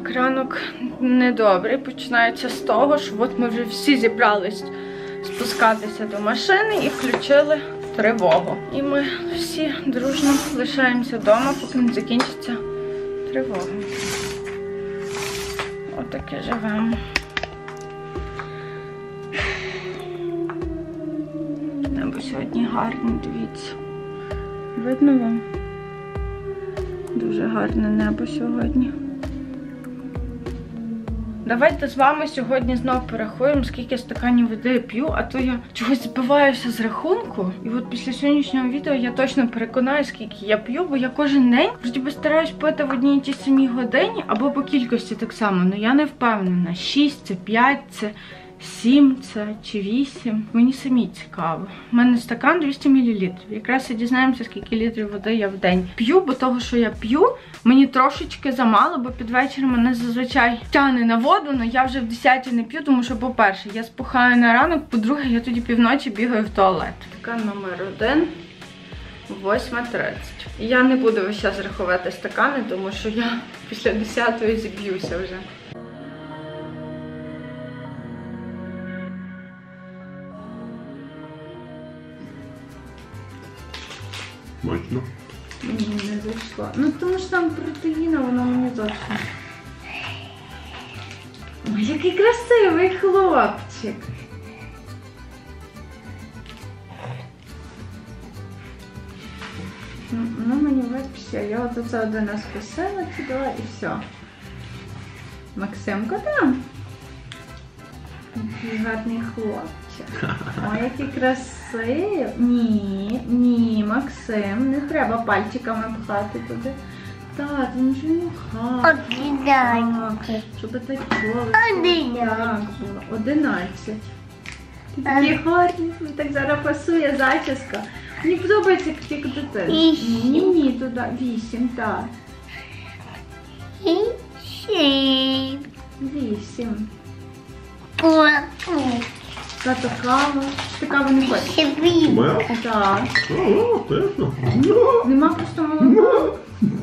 Так, ранок недобрий. Починається з того, що от ми вже всі зібрались спускатися до машини і включили тривогу. І ми всі дружно лишаємося вдома, поки не закінчиться тривога. Отаке живемо. Небо сьогодні гарне, дивіться. Видно вам? Дуже гарне небо сьогодні. Давайте з вами сьогодні знову порахуємо, скільки стаканів води я п'ю, а то я чогось збиваюся з рахунку. І от після сьогоднішнього відео я точно переконаю, скільки я п'ю, бо я кожен день вроді би стараюсь пити в одній і тій самій годині, або по кількості так само. Ну я не впевнена, 6 це 5 це 7 це чи 8. Мені самі цікаво. У мене стакан 200 мл. Якраз і дізнаємося, скільки літрів води я в день п'ю, бо того, що я п'ю, мені трошечки замало, бо під вечір мене зазвичай тягне на воду, але я вже в 10 не п'ю, тому що, по-перше, я спухаю на ранок, по-друге, я тоді півночі бігаю в туалет. Стакан номер 1, 8:30. Я не буду весь час рахувати стакани, тому що я після 10-ї зіб'юся вже. Смачно. Мені не зайшло. Ну тому що там протеїна, воно мені зовсім. Ой, який красивий хлопчик. Ну мені вообще, я от оце один раз кусила туди і все. Максимко там. Який гарний хлопчик. Ой, який красивий. Ні, Максим, не треба пальчиками пхати туди. Так, він же не хати. Щоб так було. 11. Ти такий гарний, так зараз пасує зачіска. Мені подобається, як дитина. Ні, туди. 8, так. 8. Тато кава. Ти каву не хочеш? Моя? Так. О, тесно. Нема просто молока.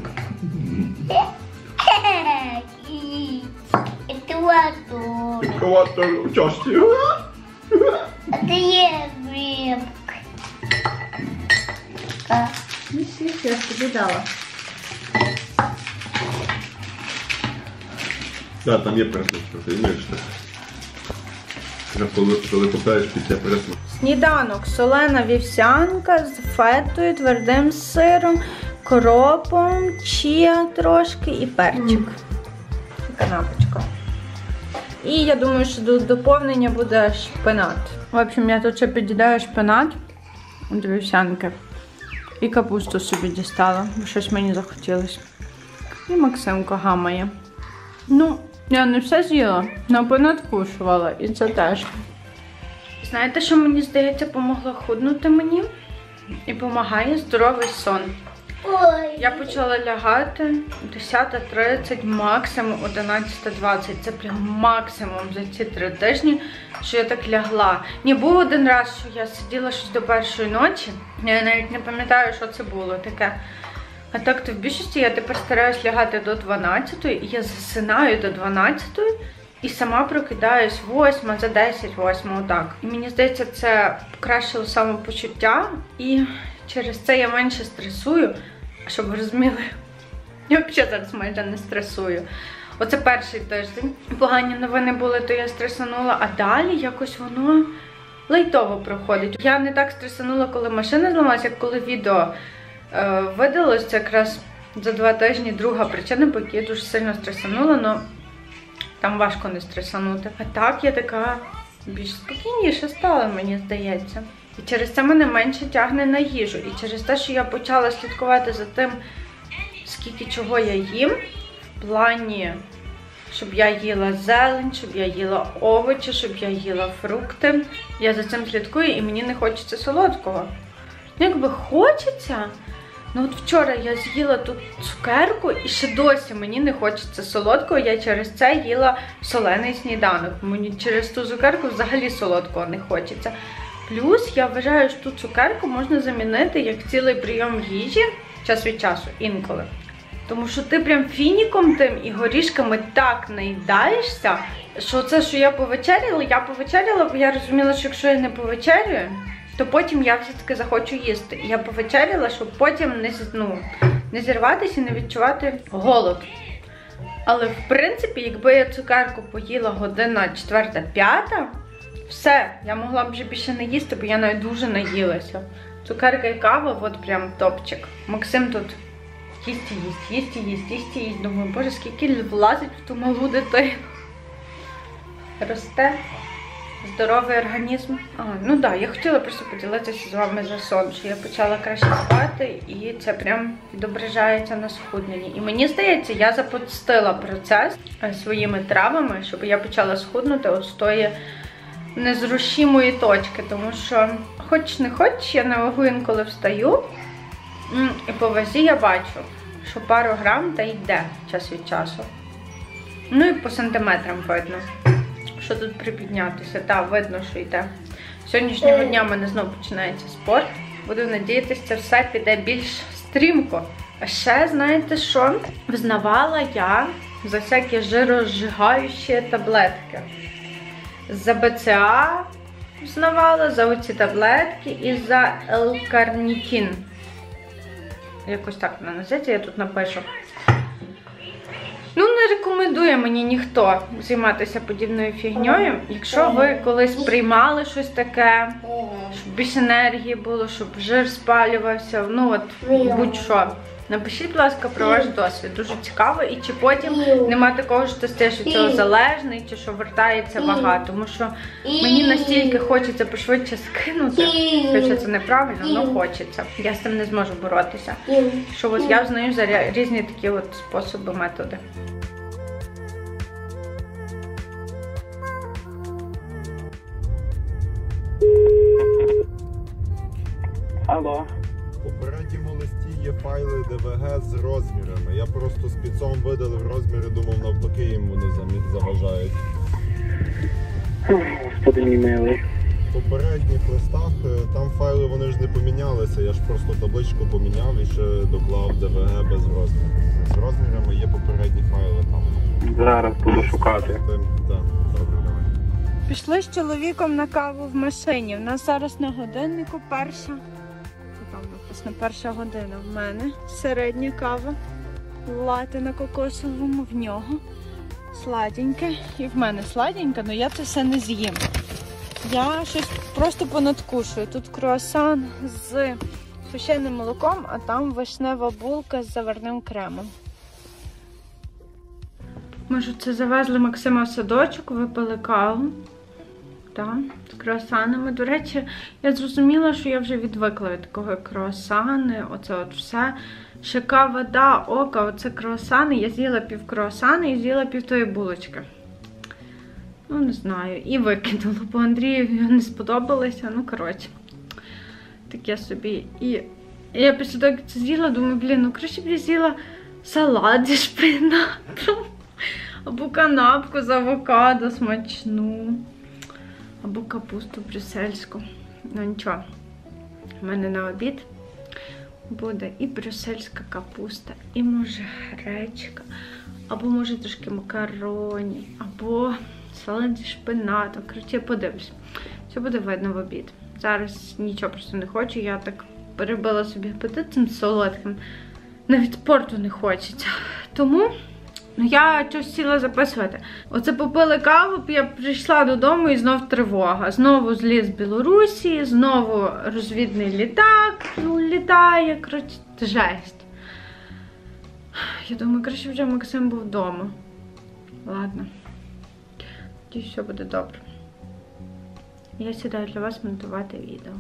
Екватор часті. Ну, світ, я тобі дала. Так, там є пресочка, ти знаєш так. Коли купаєш після пресу. Сніданок. Солена вівсянка з фетою, твердим сиром, кропом, чіа трошки і перчик. Канапочка. І я думаю, що до доповнення буде шпинат. В общем, я тут ще під'їдаю шпинат до вівсянки. І капусту собі дістала, бо щось мені захотілося. І Максимко гамає. Ну, я не все з'їла, але понадкушувала, і це теж. Знаєте, що мені здається, помогло худнути мені? І допомагає здоровий сон. Я почала лягати 10:30, максимум 11:20. Це прям максимум за ці 3 тижні, що я так лягла. Ні, був один раз, що я сиділа щось до 1-ї ночі. Я навіть не пам'ятаю, що це було таке. А так то в більшості я тепер стараюсь лягати до 12-ї, і я засинаю до 12-ї. І сама прокидаюсь 8, за 10, 8, отак. І мені здається, це покращило самопочуття. І через це я менше стресую. А щоб ви розуміли, я взагалі зараз майже не стресую. Оце перший тиждень. Погані новини були, то я стресанула. А далі якось воно лайтово проходить. Я не так стресанула, коли машина зламалася, як коли відео видалось. Це якраз за 2 тижні друга причина, по якій я дуже сильно стресанула. Но там важко не стресанути. А так я така більш спокійніше стала, мені здається. І через це мене менше тягне на їжу. І через те, що я почала слідкувати за тим, скільки чого я їм, в плані, щоб я їла зелень, щоб я їла овочі, щоб я їла фрукти. Я за цим слідкую і мені не хочеться солодкого. Якби хочеться. Ну от вчора я з'їла тут цукерку і ще досі мені не хочеться солодкого, я через це їла солений сніданок. Мені через ту цукерку взагалі солодкого не хочеться. Плюс я вважаю, що ту цукерку можна замінити як цілий прийом їжі час від часу, інколи. Тому що ти прям фініком тим і горішками так наїдаєшся, що це, що я повечеряла, бо я розуміла, що якщо я не повечерюю, то потім я все-таки захочу їсти. І я повечеряла, щоб потім не зірватися і не відчувати голод. Але, в принципі, якби я цукерку поїла година 4-5, все, я могла б вже більше не їсти, бо я навіть дуже наїлася. Цукерка і кава, от прям топчик. Максим тут їсть. Думаю, боже, скільки влазить в ту малу дитину. Росте. Здоровий організм. Ну так, я хотіла просто поділитися з вами за сон, що я почала краще спати, і це прям відображається на схудненні. І мені здається, я запустила процес своїми травами, щоб я почала схуднути от з тої незрушимої точки, тому що хоч не хоч, я на вагу інколи встаю, і по вазі я бачу, що пару грам та йде час від часу. Ну і по сантиметрам видно, що тут припіднятися. Так, видно, що йде. Сьогоднішнього дня в мене знову починається спорт. Буду надіятися, це все піде більш стрімко. А ще, знаєте що? Взнавала я за всякі жирозжигаючі таблетки. За БЦА взнавала, за оці таблетки і за L-карнітин. Якось так вона називається, я тут напишу. Ну, не рекомендує мені ніхто займатися подібною фігньою. Якщо ви колись приймали щось таке, щоб більше енергії було, щоб жир спалювався, ну от будь-що. Напишіть, будь ласка, про ваш досвід. Дуже цікаво. І чи потім нема такого, що ти стаєш від цього залежний, чи що вертається вага. Тому що мені настільки хочеться пошвидше скинути, хоча це неправильно, але хочеться. Я з цим не зможу боротися. Що от я знаю за різні такі от способи, методи. Алло. У попередньому листі є файли ДВГ з розмірами. Я просто спецом видалив розміри, думав, навпаки їм вони заважають. Господи мій милий. В попередніх листах там файли вони ж не помінялися, я ж просто табличку поміняв і ще доклав ДВГ без розмірів. З розмірами є попередні файли там. Зараз буду шукати. Так, добре, давай. Пішли з чоловіком на каву в машині. У нас зараз на годиннику перша. Там написано 1 година в мене. Середня кава. Лати на кокосовому, в нього. Сладеньке. І в мене сладеньке, але я це все не з'їм. Я щось просто понадкушую. Тут круасан з сушеним молоком, а там вишнева булка з заварним кремом. Ми ж це завезли Максима в садочок, випили каву. Так, з круасанами. До речі, я зрозуміла, що я вже відвикла від такого круасани, оце от все. Ще кава, да, ока, оце круасани. Я з'їла пів круасана і з'їла пів тої булочки. Ну, не знаю. І викинула, бо Андрію не сподобалося. Ну, коротше, таке собі. І я після того, як це з'їла, думаю, блін, ну краще б я з'їла салат зі шпинатом. Або канапку з авокадо смачну. Або капусту брюссельську. Ну нічого, в мене на обід буде і брюссельська капуста, і може гречка, або може трошки макаронів, або салат зі шпинатом. Коротше, я подивлюсь. Все буде видно в обід. Зараз нічого просто не хочу, я так перебила собі апетит цим солодким. Навіть спорту не хочеться. Тому я щось сіла записувати. Оце попили каву, я прийшла додому і знов тривога. Знову зліз з Білорусі, знову розвідний літак літає. Коротше, жесть. Я думаю, краще вже Максим був вдома. Ладно. Тоді все буде добре. Я сідаю для вас монтувати відео.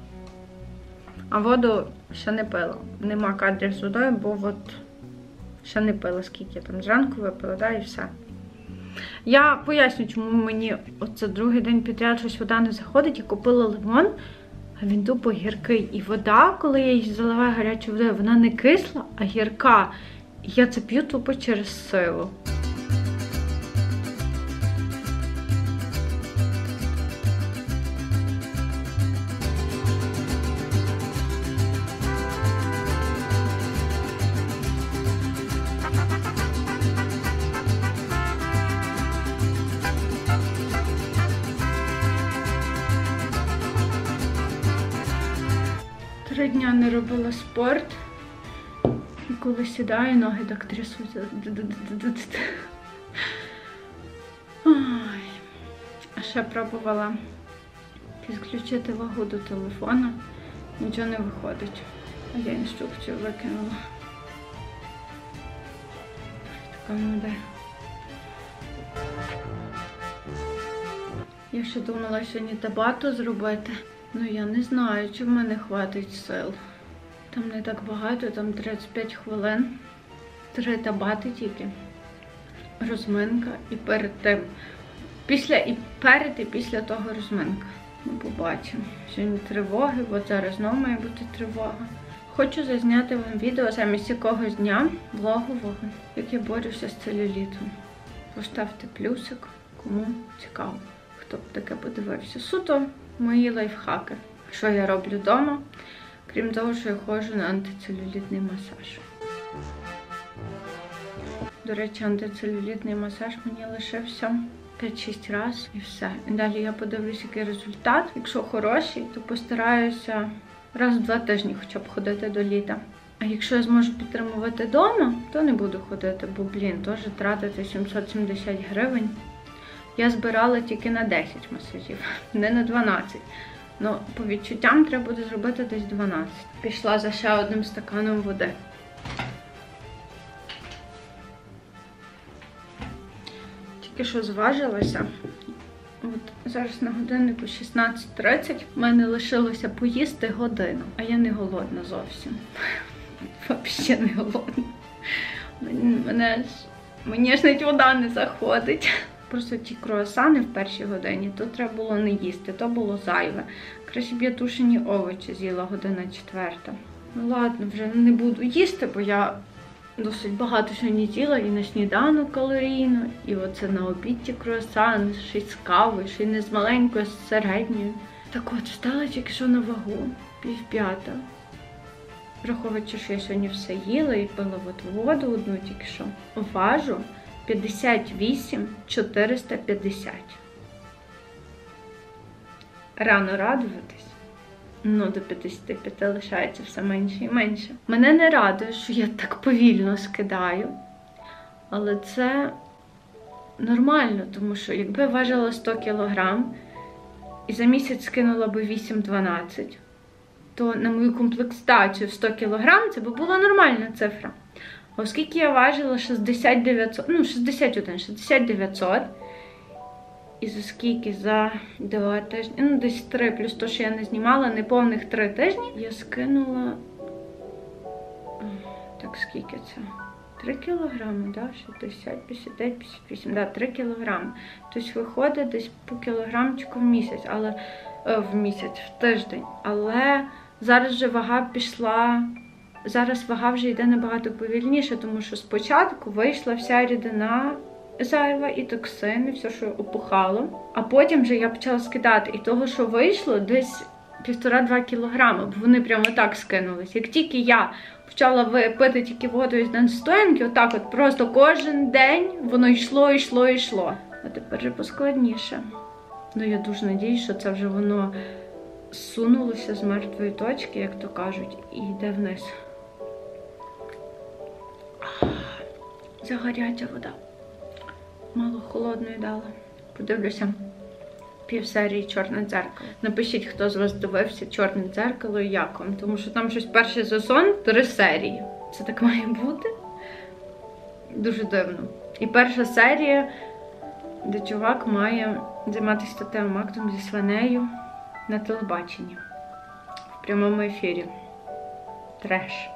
А воду ще не пила. Нема кадрів з водою, бо от ще не пила, скільки я там зранку випила, да, і все. Я поясню, чому мені оце другий день підряд щось вода не заходить. Я купила лимон, а він тупо гіркий. І вода, коли я її заливаю гарячою водою, вона не кисла, а гірка. І я це п'ю тупо через силу. 3 дня не робила спорт. І коли сідаю, ноги так трясуться. Ой. А ще пробувала підключити вагу до телефона. Нічого не виходить. А я інструкцію викинула. Така модель. Я ще думала сьогодні табату зробити. Ну я не знаю, чи в мене хватить сил. Там не так багато, там 35 хвилин. 3 табати тільки. Розминка і перед тим. Перед і після того розминка. Ну, побачимо. Сьогодні тривоги, бо зараз знову має бути тривога. Хочу зазняти вам відео замість якогось дня влогового, як я борюся з целюлітом. Поставте плюсик, кому цікаво, хто б таке подивився. Суто мої лайфхаки. Що я роблю вдома, крім того, що я ходжу на антицелюлітний масаж. До речі, антицелюлітний масаж мені лишився 5-6 разів і все. І далі я подивлюсь, який результат. Якщо хороший, то постараюся раз в 2 тижні хоча б ходити до літа. А якщо я зможу підтримувати вдома, то не буду ходити, бо, теж тратити 770 гривень. Я збирала тільки на 10 масажів, не на 12. Ну, по відчуттям треба буде зробити десь 12. Пішла за ще одним стаканом води. Тільки що зважилася. От зараз на годиннику 16:30. У мене лишилося поїсти годину, а я не голодна зовсім. Взагалі не голодна. Мені ж навіть вода не заходить. Просто ті круасани в першій годині, то треба було не їсти, то було зайве. Краще б я тушені овочі з'їла 1:04. Ну ладно, вже не буду їсти, бо я досить багато сьогодні їла і на сніданок калорійно, і оце на обід ті круасани, ще й з кавою, ще й не з маленькою, а з середньою. Так от, встала тільки що на вагу, 4:30. Враховуючи, що я сьогодні все їла і пила воду одну тільки що. Важу 58 450. Рано радуватись. Ну, до 55 лишається все менше і менше. Мене не радує, що я так повільно скидаю. Але це нормально, тому що якби я важила 100 кг і за місяць скинула би 8-12, то на мою комплектацію в 100 кг це би була нормальна цифра. Оскільки я важила 6900, і за скільки? За 2 тижні, ну десь 3, плюс то, що я не знімала, неповних 3 тижні, я скинула, так скільки це? 3 кілограми, да? 60, 59, 58, да, 3 кілограми. Тобто виходить десь по кілограмчику в місяць, в тиждень. Але зараз вже вага пішла. Зараз вага вже йде набагато повільніше, тому що спочатку вийшла вся рідина зайва і токсини, все, що опухало. А потім вже я почала скидати. І того, що вийшло, десь 1,5-2 кілограми, бо вони прямо так скинулись. Як тільки я почала пити тільки воду із настоянки, отак от просто кожен день воно йшло. А тепер вже поскладніше. Ну, я дуже надіюсь, що це вже воно сунулося з мертвої точки, як то кажуть, і йде вниз. Загаряча вода. Мало холодної дала. Подивлюся півсерії «Чорне дзеркало». Напишіть, хто з вас дивився «Чорне дзеркало» і як вам. Тому що там щось перший сезон, 3 серії. Це так має бути? Дуже дивно. І перша серія, де чувак має займатися статевим актом зі свинею на телебаченні. В прямому ефірі. Треш.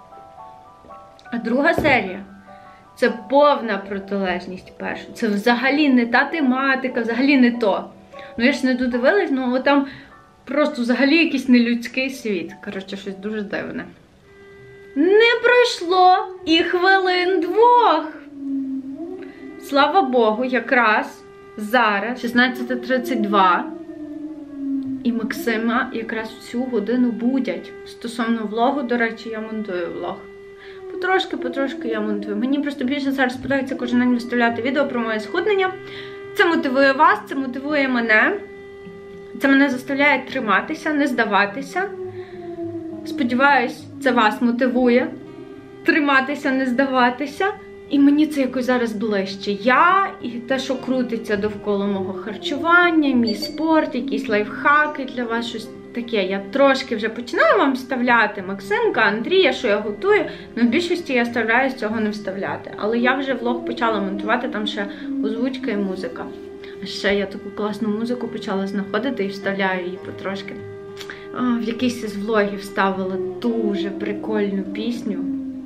А друга серія – це повна протилежність першої. Це взагалі не та тематика, взагалі не то. Ну я ж не додивилась, ну там просто взагалі якийсь нелюдський світ. Коротше, щось дуже дивне. Не пройшло і хвилин 2. Слава Богу, якраз зараз 16:32. І Максима якраз в цю годину будять. Стосовно влогу, до речі, я монтую влог. Потрошки я монтую. Мені просто більше зараз подобається кожен день виставляти відео про моє схуднення. Це мотивує вас, це мотивує мене. Це мене заставляє триматися, не здаватися. Сподіваюсь, це вас мотивує триматися, не здаватися. І мені це якось зараз ближче. Я і те, що крутиться довкола мого харчування, мій спорт, якісь лайфхаки для вас, щось таке. Я трошки вже починаю вам вставляти Максимка, Андрія, що я готую. Но в більшості я стараюсь цього не вставляти. Але я вже влог почала монтувати, там ще озвучка і музика. А ще я таку класну музику почала знаходити і вставляю її потрошки. В якийсь із влогів вставила дуже прикольну пісню.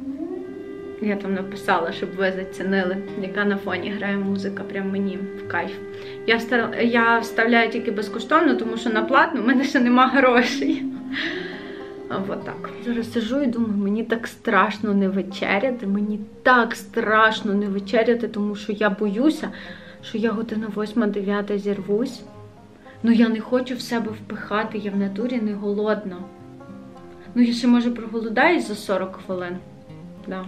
Я там написала, щоб ви зацінили, яка на фоні грає музика, прям мені в кайф. Я вставляю тільки безкоштовно, тому що на платну в мене ще нема грошей. От так. Зараз сижу і думаю, мені так страшно не вечеряти, мені так страшно не вечеряти, тому що я боюся, що я година 8-9 зірвусь. Ну я не хочу в себе впихати, я в натурі не голодна. Ну я ще може проголодаюсь за 40 хвилин. Да.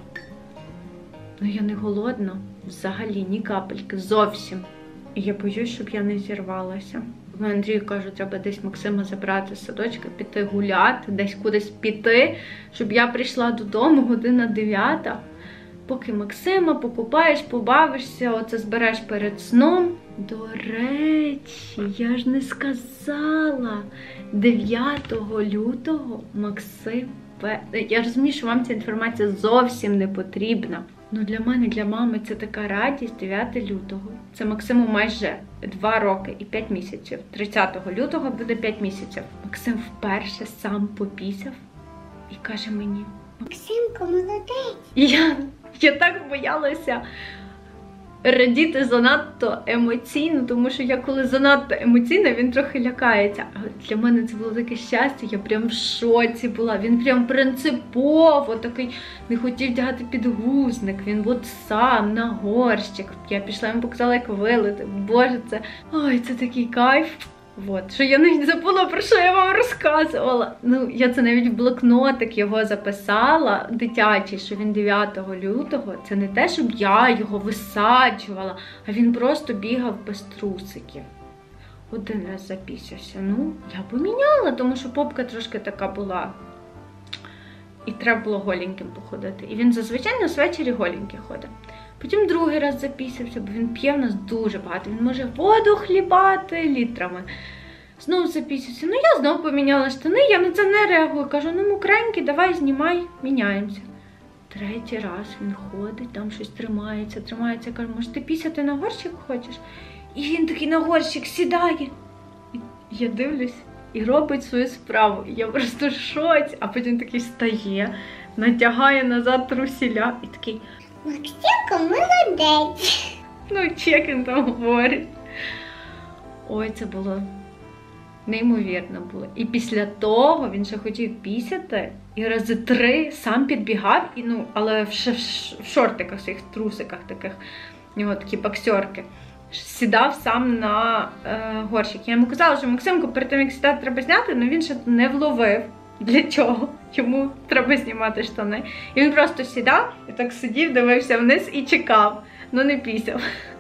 Ну я не голодна, взагалі, ні капельки, зовсім. І я боюсь, щоб я не зірвалася. Андрію кажу, треба десь Максима забрати з садочка, піти гуляти, десь кудись піти, щоб я прийшла додому година 9. Поки Максима покупаєш, побавишся, оце збереш перед сном. До речі, я ж не сказала. 9 лютого Максим... Я розумію, що вам ця інформація зовсім не потрібна. Ну для мене, для мами це така радість 9 лютого. Це Максиму майже 2 роки і 5 місяців. 30 лютого буде 5 місяців. Максим вперше сам попісяв і каже мені: Максимко, молодець! І я так боялася радіти занадто емоційно, тому що я коли занадто емоційна, він трохи лякається. А для мене це було таке щастя, я прям в шоці була. Він прям принципово такий не хотів вдягати підгузник. Він от сам на горщик. Я пішла, йому показала, як вилити. Боже, це... Ой, це такий кайф. От, що я навіть забула, про що я вам розказувала. Ну, я це навіть в блокнотик його записала, дитячий, що він 9 лютого. Це не те, щоб я його висаджувала, а він просто бігав без трусиків. Один раз запісявся. Ну, я поміняла, тому що попка трошки така була. І треба було голеньким походити. І він зазвичай на ввечері голенький ходить. Потім другий раз запісявся, бо він п'є в нас дуже багато. Він може воду хлібати літрами. Знову запісявся. Ну, я знову поміняла штани, я на це не реагую. Кажу, ну, мокренький, давай знімай, міняємося. Третій раз він ходить, там щось тримається. Я кажу, може, ти пісяти на горщик хочеш? І він такий на горщик сідає. І я дивлюсь і робить свою справу. І я просто в шоці. А потім такий встає, натягає назад трусіля і такий... Максимко, молодець! Ну, чек він там говорить. Ой, це було неймовірно було. І після того він ще хотів пісяти, і рази 3 сам підбігав, і, ну, але в шортиках, в своїх трусиках таких, у нього такі боксерки. Сідав сам на горщик. Я йому казала, що Максимку перед тим, як сідати, треба зняти, але він ще не вловив. Для чого? Йому треба знімати штани. І він просто сідав і так сидів, дивився вниз і чекав. Ну не пісяв.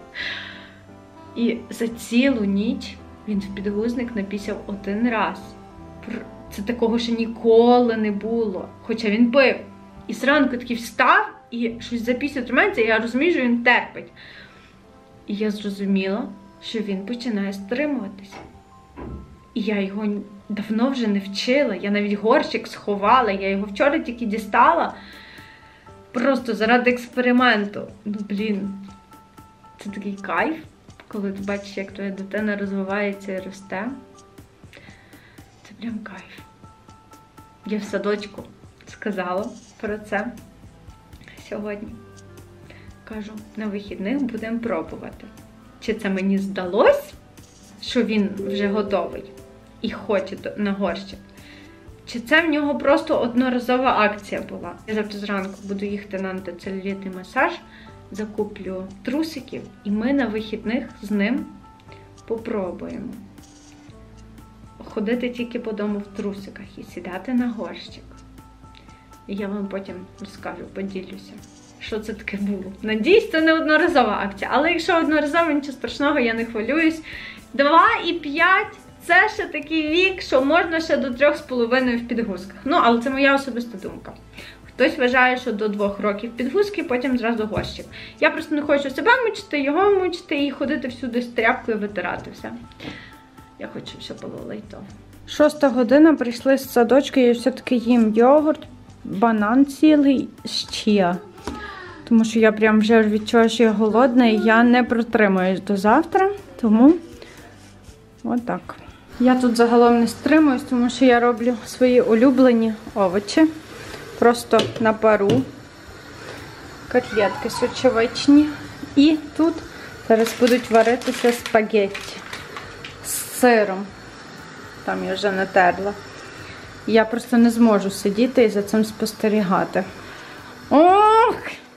І за цілу ніч він в підгузник напісяв 1 раз. Це такого ще ніколи не було. Хоча він пив. І зранку такий встав і щось запісяв тримається, і я розумію, що він терпить. І я зрозуміла, що він починає стримуватися. І я його давно вже не вчила. Я навіть горщик сховала. Я його вчора тільки дістала. Просто заради експерименту. Ну, блін, це такий кайф, коли ти бачиш, як твоя дитина розвивається і росте. Це прям кайф. Я в садочку сказала про це сьогодні. Кажу, на вихідних будемо пробувати. Чи це мені здалось, що він вже готовий і хоче на горщик? Чи це в нього просто одноразова акція була? Я завтра зранку буду їхати на антицелюлітний масаж, закуплю трусиків, і ми на вихідних з ним попробуємо ходити тільки по дому в трусиках і сідати на горщик. І я вам потім розкажу, поділюся, що це таке було. Надіюсь, це не одноразова акція, але якщо одноразова, нічого страшного, я не хвилююсь. 2,5 – це ще такий вік, що можна ще до 3,5 в підгузках. Ну, але це моя особиста думка. Хтось вважає, що до 2 років підгузки, потім зразу горщик. Я просто не хочу себе мучити, його мучити і ходити всюди з тряпкою витирати все. Я хочу, щоб було лайтово. 6 година, прийшли з садочка, я все-таки їм йогурт, банан цілий з чіа. Тому що я прям вже відчуваю, що я голодна і я не протримуюсь до завтра. Тому отак. Я тут загалом не стримуюсь, тому що я роблю свої улюблені овочі. Просто на пару. Котлетки сочевичні. І тут зараз будуть варитися спагетті з сиром. Там я вже натерла. Я просто не зможу сидіти і за цим спостерігати. Ох!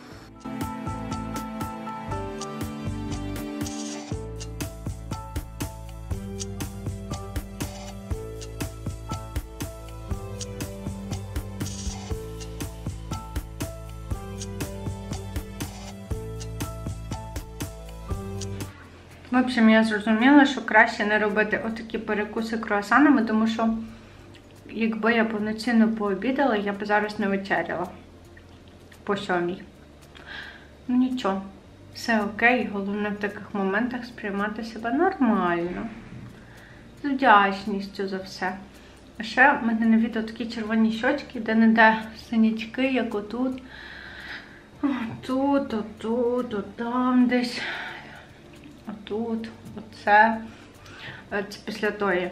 В общем, я зрозуміла, що краще не робити отакі перекуси круасанами, тому що якби я повноцінно пообідала, я б зараз не вечеряла по 7:00. Ну нічого, все окей, головне в таких моментах сприймати себе нормально, з вдячністю за все. А ще в мене на відео такі червоні щочки, де-не-де синячки, як отут. Тут, отут, там десь. Отут, оце. Це після тої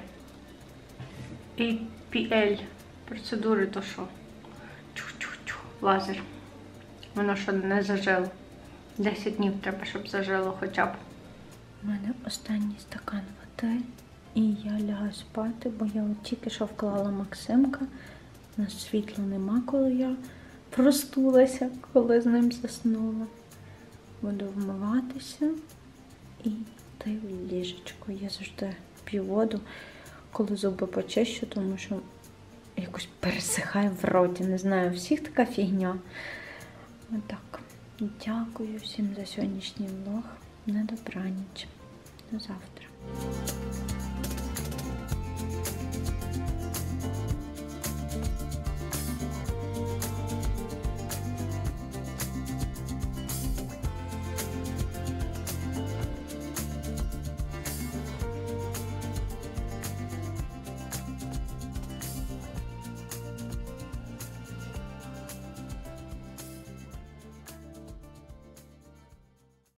APL процедури, то що? Чу-чу-чу, лазер. Воно що не зажило. 10 днів треба, щоб зажило хоча б. У мене останній стакан води. І я лягаю спати, бо я от тільки що вклала Максимка. У нас світла нема, коли я простулася, коли з ним заснула. Буду вмиватися і йти в ліжечко. Я завжди п'ю воду, коли зуби почищу, тому що якось пересихає в роті. Не знаю, у всіх така фігня. Отак. Дякую всім за сьогоднішній влог. На добраніч. До завтра.